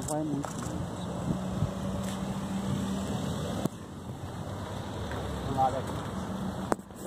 Não vai muito não, pessoal. Do lado aqui.